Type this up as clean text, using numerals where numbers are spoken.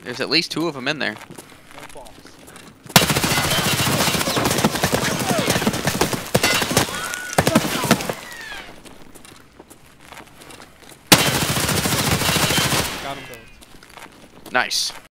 There's at least 2 of them in there. No bombs. Got them both. Nice.